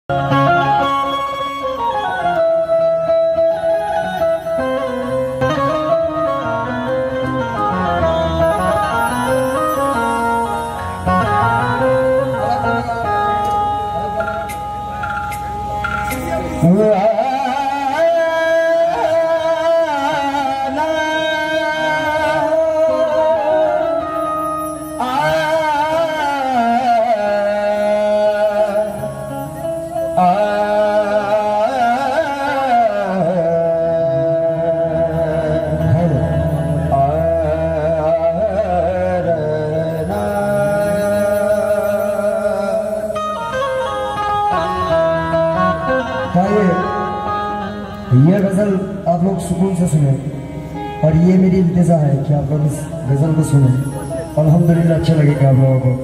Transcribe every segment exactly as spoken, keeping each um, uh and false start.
ये गजल आप लोग सुकून से सुने और ये मेरी इल्तिजा है कि आप लोग इस गजल को सुने। अल्हम्दुलिल्लाह अच्छा लगेगा आप लोगों को।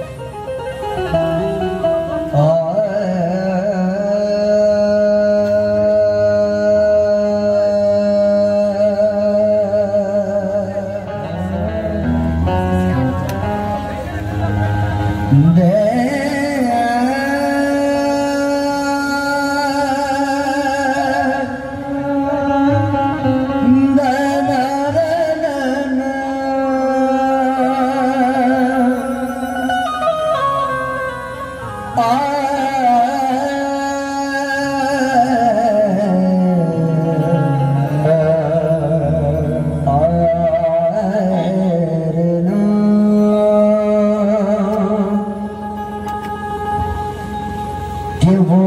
कि वो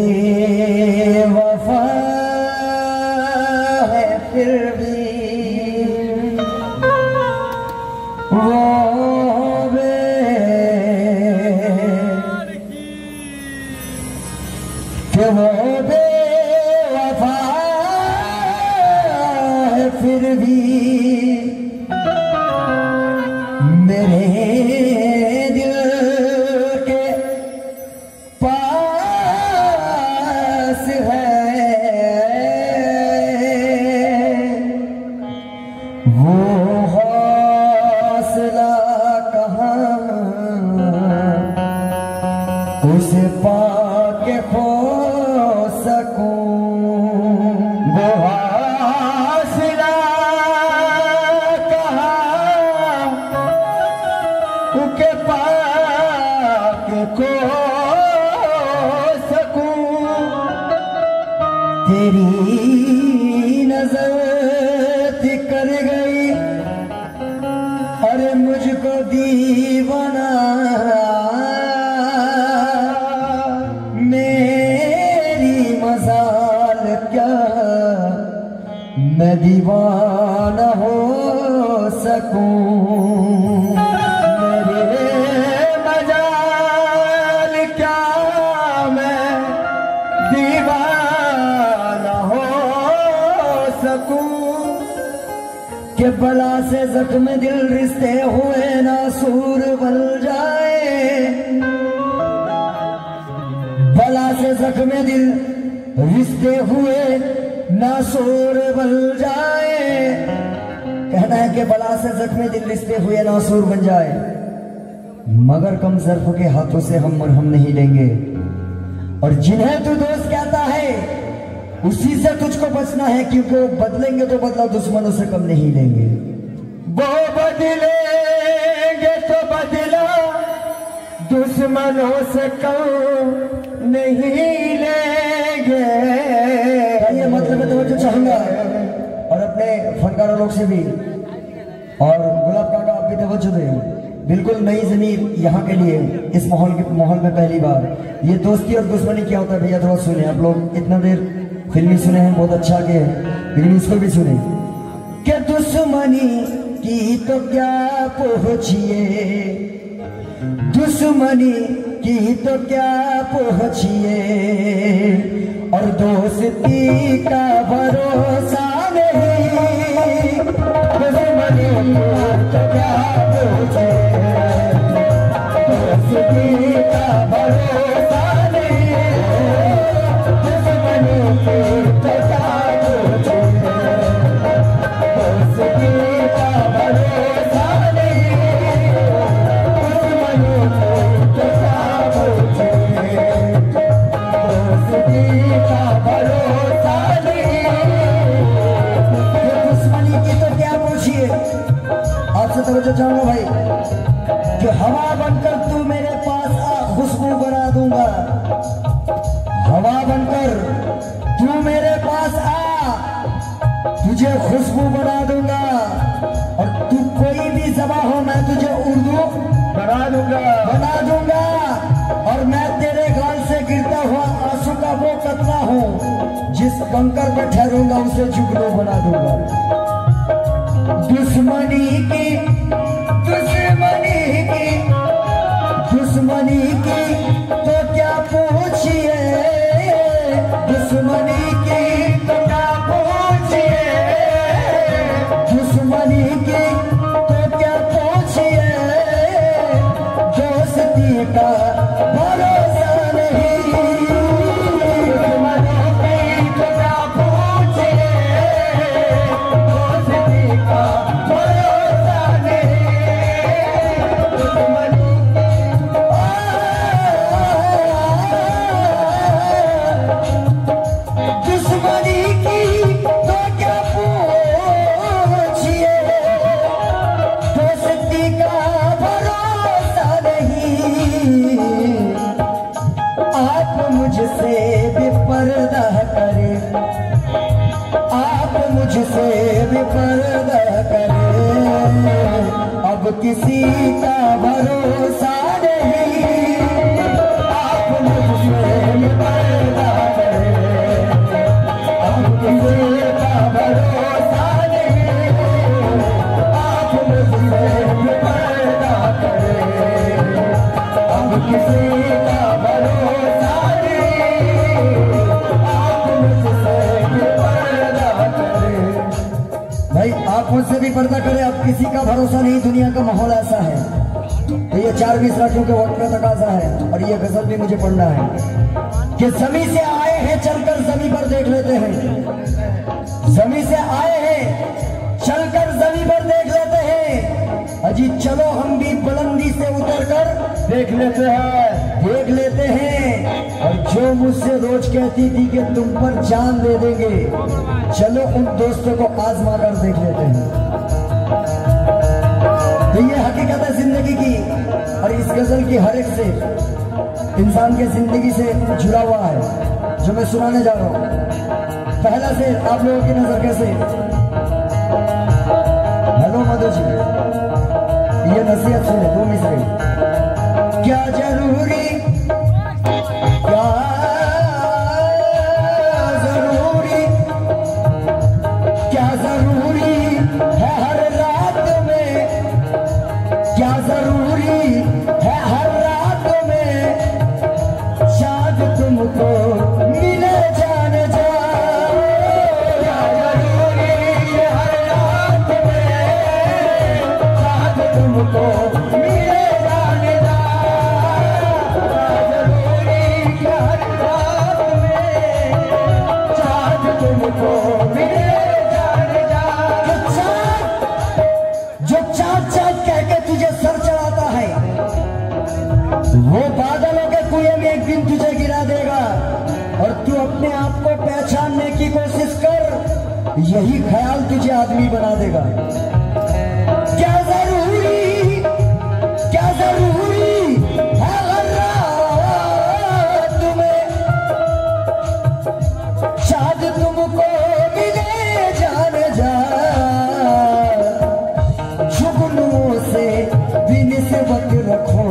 बेवफा है फिर भी वो बे कि वो बेवफा है फिर भी मेरे दिल के पास है वो हौसला कहाँ उसे पाके खो सकूं वो हौसला कहाँ उके पाके खो तेरी नजर कर गई अरे मुझको दीवाना मेरी मजाल क्या मैं दीवाना हो सकूं मेरे मजाल क्या मैं दीवाना कि बला से जख्म दिल रिश्ते हुए नासूर बन जाए बला से जख्म दिल रिश्ते हुए नासूर बन जाए कहना है कि बला से जख्म दिल रिश्ते हुए नासूर बन जाए मगर कम ज़र्फ के हाथों से हम मरहम नहीं लेंगे और जिन्हें तू दोस्त कहता है उसी से तुझको बचना है क्योंकि वो बदलेंगे तो बदला दुश्मनों से कम नहीं लेंगे वो बदलेंगे तो बदला दुश्मनों से कम नहीं लेंगे ये मतलब है तो जो चाहूंगा और अपने फनकारों लोग से भी और गुलाब काका आप भी तवज्जो दें बिल्कुल नई ज़मीर यहाँ के लिए इस माहौल के माहौल में पहली बार ये दोस्ती और दुश्मनी क्या होता है भैया थोड़ा सुने आप लोग इतना देर फिल्मी सुने हैं बहुत अच्छा के लेकिन इसको भी सुने कि दुश्मनी की तो क्या पहुंचिए दुश्मनी की तो क्या पहुंचिए और दोस्ती का भरोसा नहीं दुश्मनी तो क्या पहुंचिए दोस्ती का भरोसा नहीं दुश्मनी की तो क्या पहुंचिए दोस्ती का भरोसा नहीं दुश्मनी की तो क्या पहुंचिए चाहूंगा भाई कि हवा बनकर तू मेरे पास आ, खुशबू बना दूंगा। हवा बनकर तू मेरे पास आ, तुझे खुशबू बना दूंगा। और तू कोई भी जबान हो मैं तुझे उर्दू बना दूंगा बना दूंगा। और मैं तेरे गाल से गिरता हुआ आंसू का वो कतरा हूँ जिस कंकर पे ठहरूंगा उसे जुगनू बना दूंगा। दुश्मनी की दुश्मनी की दुश्मनी की तो क्या पूछिए, दुश्मनी की तो क्या पूछिए, दुश्मनी की तो क्या पूछिए, दोस्ती का भरोसा नहीं। दुश्मनी की तो क्या पूछिए, दोस्ती का भरोसा नहीं। दुश्मनी दुश्मनी की तो क्या पूछिए, दोस्ती का भरोसा नहीं। आप मुझसे बेपर्दा करे, आप मुझसे बेपर्दा करे, अब किसी का भरोसा नहीं। आप मुझसे बेपर्दा करे, अब किसी का भरोसा नहीं। आप मुझसे बेपर्दा करे, अब किसी का भरोसा नहीं। आप मुझसे बेपर्दा करे। भाई आप मुझसे भी पर्दा करे, अब किसी का भरोसा नहीं। दुनिया का माहौल ऐसा है। तो ये चार मिसरा क्योंकि वक्त का तकाजा है और ये गजल भी मुझे पढ़ना है कि जमी से आए हैं चलकर जमी पर देख लेते हैं। जमी से आए हैं चलकर जमी पर देख लेते हैं। अजी चलो हम भी बुलंदी से उतरकर देख लेते हैं देख लेते हैं। और जो मुझसे रोज कहती थी कि तुम पर जान दे देंगे, चलो उन दोस्तों को आजमा कर देख लेते हैं। तो ये हकीकत है जिंदगी की और इस गजल की हर एक से इंसान के जिंदगी से जुड़ा हुआ है जो मैं सुनाने जा रहा हूँ। पहला से आप लोगों की नजर कैसे? हेलो मधु जी, ये नसीहत सुने दो मिसरे। क्या जरूरी क्या जरूरी क्या जरूरी है हर रात में, क्या जरूरी है हर रात में, चाँद तुमको मिले जाने जा। क्या जरूरी है हर रात में, चाँद तुमको मिले जाने जा। क्या जरूरी है हर रात में, चाँद तुमको मिले जाने जा। जो चाँद चाँद कह के तुझे सर चढ़ाता है, वो बादलों के कुएं में एक दिन तुझे गिरा देगा। और तू अपने आप को पहचानने की कोशिश कर, यही ख्याल तुझे आदमी बना देगा। क्या जरूरी क्या जरूरी है हर रात में, चाँद तुमको मिले जाने जा। जुगनुओं से भी निस्बत रखो,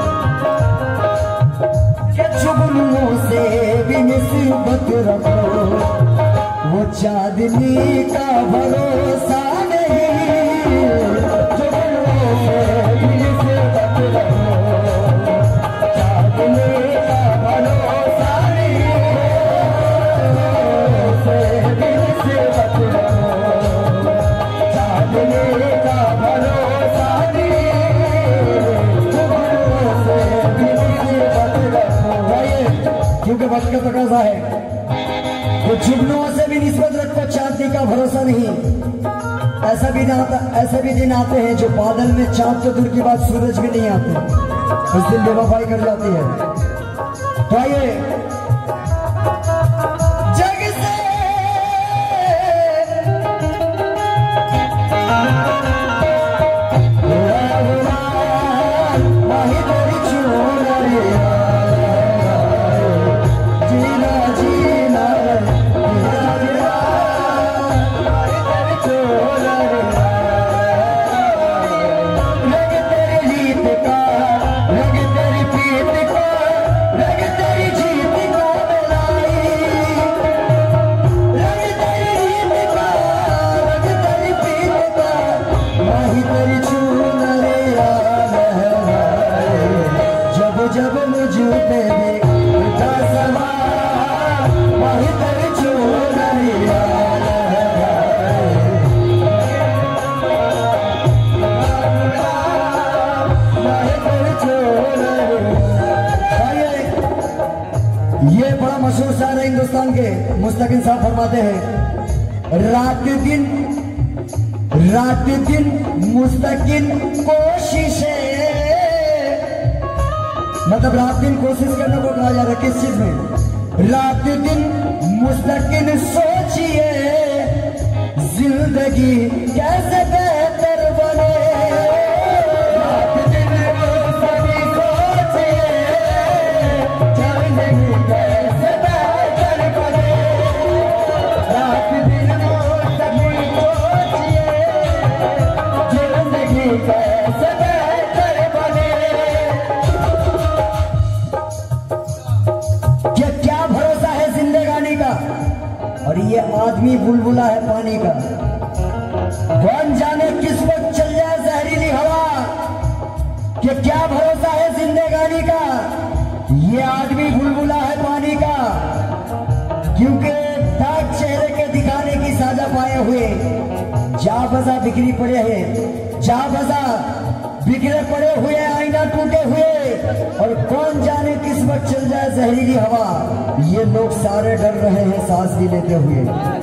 के जुगनुओं से भी निस्बत रखो, वो चांदनी का भरोसा नहीं। जुगनुओं से भी निस्बत रखो, चांदनी का भरोसा नहीं। से भी निस्बत रखो, चांदनी का भरोसा क्योंकि वक्त का तकाजा है। वो जुगनुओं से भी निस्बत रखो, चांदनी का भरोसा नहीं। ऐसा भी आता ऐसे भी दिन आते हैं जो बादल में चांद तो दूर की बात सूरज भी नहीं आते, उस दिन बेवफाई कर जाती है। तो आइए जग से Yeah. मशहूर शायर हिंदुस्तान के मुस्तकिन साहब फरमाते हैं, रात दिन रात दिन मुस्तकिन कोशिशें, मतलब रात दिन कोशिश करने को कहा जा रहा है। किस चीज में? रात दिन मुस्तकिन सोचिए जिंदगी कैसे बेहतर बने। रात दिन मुस्तकिन सोचिए जिंदगी कैसे बेहतर बने। रात दिन मुस्तकिन सोचिए जिंदगी कैसे बेहतर बने। ये क्या भरोसा है जिंदगानी का, और ये आदमी बुलबुला है पानी का। कौन जाने किस वक्त चल जाए जहरीली हवा, कि क्या भरोसा है जिंदगानी का। ये आदमी बुलबुला है पानी का, क्योंकि दाग चेहरे के दिखाने की साजा पाए हुए जा बजा बिखरी पड़े हैं, जा बजा बिखरे पड़े हुए, आईना टूटे हुए, और कौन जाने किस वक्त चल जाए जहरीली हवा। ये लोग सारे डर रहे हैं सांस भी लेते हुए।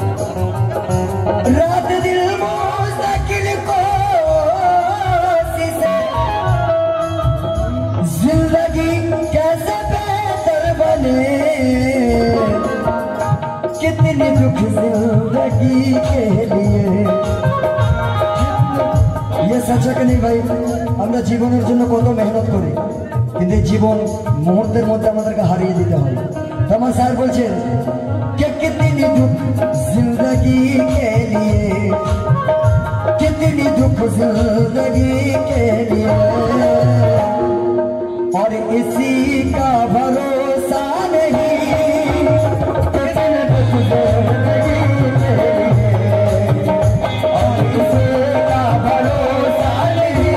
रात दिल मुस्तकिल कोशिशें जिंदगी कैसे बेहतर बने। कितनी दुख जिंदगी के लिए। ये सच है कि नहीं भाई? আমরা জীবনের জন্য কত মেহনত করি, কিন্তু জীবন মুহূর্তের মধ্যে আমাদেরকে হারিয়ে দিতে হয়। তো আমার স্যার বলছেন कि कितनी दुख जिंदगी के लिए, कितनी दुख जिंदगी के लिए, और इसी का भरोसा नहीं। कितने दुख जिंदगी के लिए, और इसी का भरोसा नहीं।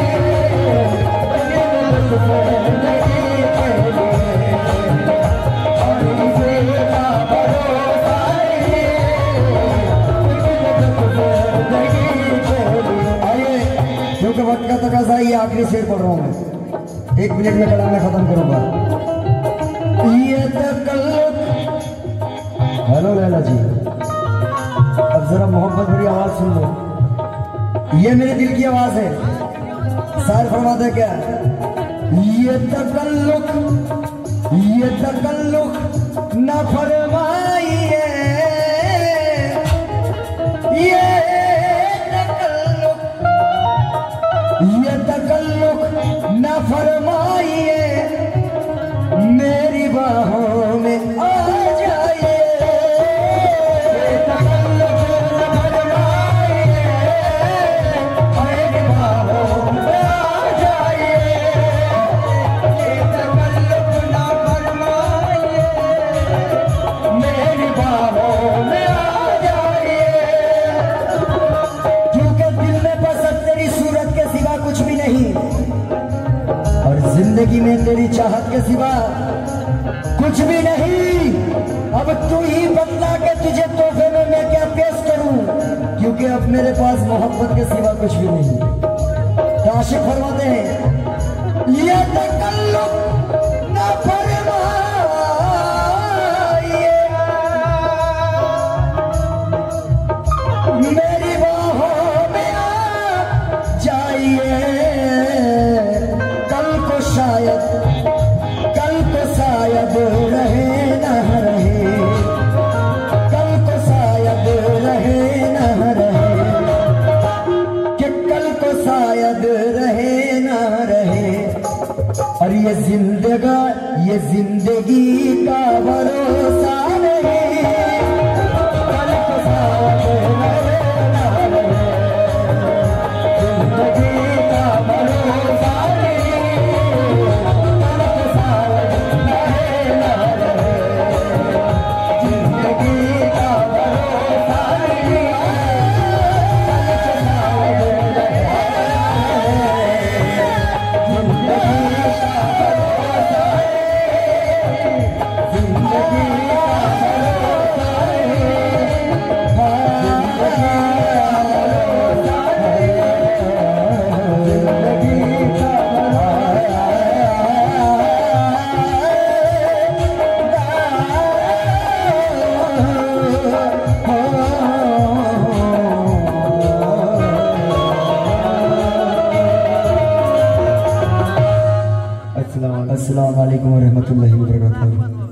क्योंकि वक्त का तकाजा, ये आखिरी शेर पढ़ रहा हूं मैं, एक मिनट में कलाम में खत्म करूंगा। ये तकल्लुफ, हेलो लैला जी, अब जरा मोहब्बत भरी आवाज सुन लो। ये मेरे दिल की आवाज है। शायर फरमाते क्या? ये तकल्लुफ ये तकल्लुफ न फरमाइए, ये तकल्लुफ ये तकल्लुफ न फरमाइए, मेरी बाहों में आ जाइए। ये तकल्लुफ न फरमाइए, मेरी बाहों में आ जाइए। ये तकल्लुफ न फरमाइए, मेरी बाहों में आ जाइए। क्योंकि दिल में बसत तेरी सूरत के सिवा कुछ भी नहीं, और जिंदगी में तेरी चाहत के सिवा कुछ भी नहीं। अब तू ही बतला के तुझे तोहफे में मैं क्या पेश करूं, क्योंकि अब मेरे पास मोहब्बत के सिवा कुछ भी नहीं। तो आशिक फरमाते हैं, ये तकल्लुफ न फरमाइए, मेरी बाहों में आ जाइए। कल को शायद कल को शायद रहे न रहे, कल को शायद रहे न रहे, कि कल को शायद रहे न रहे। और ये जिंदगा ये जिंदगी का भरोसा नहीं। कल को शायद रहे न रहे, जिंदगी का भरोसा नहीं। कल को शायद रहे न रहे, जिंदगी का भरोसा नहीं। कल को शायद रहे न रहे, जिंदगी का भरोसा नहीं। अस्सलाम वालेकुम व रहमतुल्लाहि व बरकातहू।